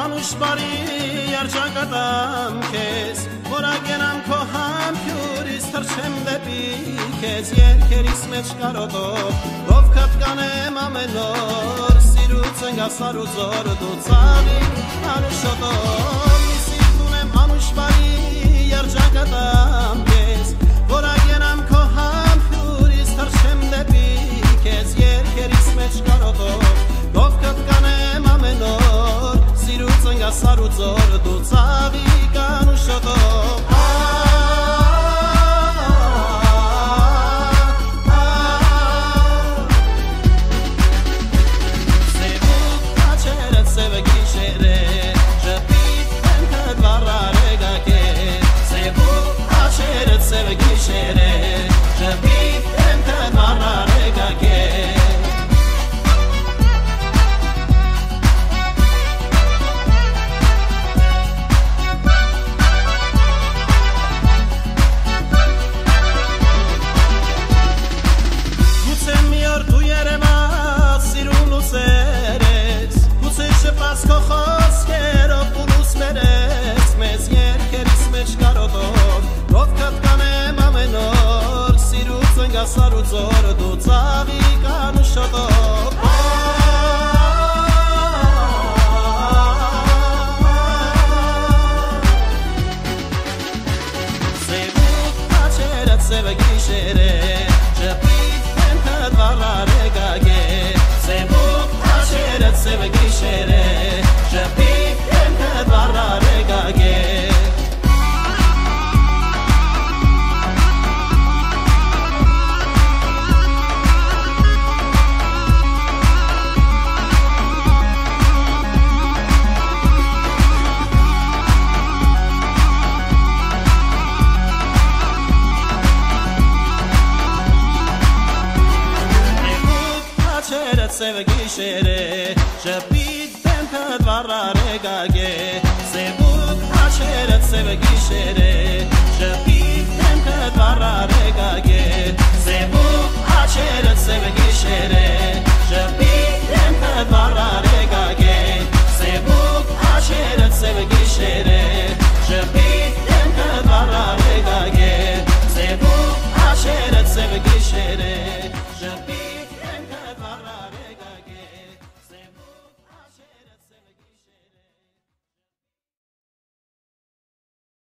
անուշբարի երջանկատամ քեզ Որագենամ քո համբյուրից թրջեմ դեպի քեզ Երկերիս մեջ կարոտով Դովքդ կանեմ ամեն օր Սիրուց ընգասար ու զոր դու ծավիկ անուշոտով Իսիք ունեմ անուշբարի երջանկատամ քեզ Որագենամ քո համբյուրից թրջեմ դեպի քեզ Երկերիս մեջ կարոտով Դովքդ կանեմ ամեն օր Սիրուց ընգասար ու զոր դու ծավիկ անուշոտով Սար ու ծոր դու ծավիկ անուշոտով Սևուկ աչերդ սևը գիշեր է Ճպիտ հենքդ վառար է գագե Սևուկ աչերդ սևը գիշեր է Ճպիտ հենքդ վառար է գագե Սևը գիշեր է Ժպիտ դեմքդ վառար է գագե Սևուկ աչերդ սևը գիշեր է Ժպիտ դեմքդ վառար է գագե Սևուկ աչերդ սևը գիշեր է Ժպիտ դեմքդ վառար է գագե Սևուկ աչերդ սևը գիշեր է Ժպիտ դեմքդ վառար է գագե Սևուկ աչերդ սևը գիշեր է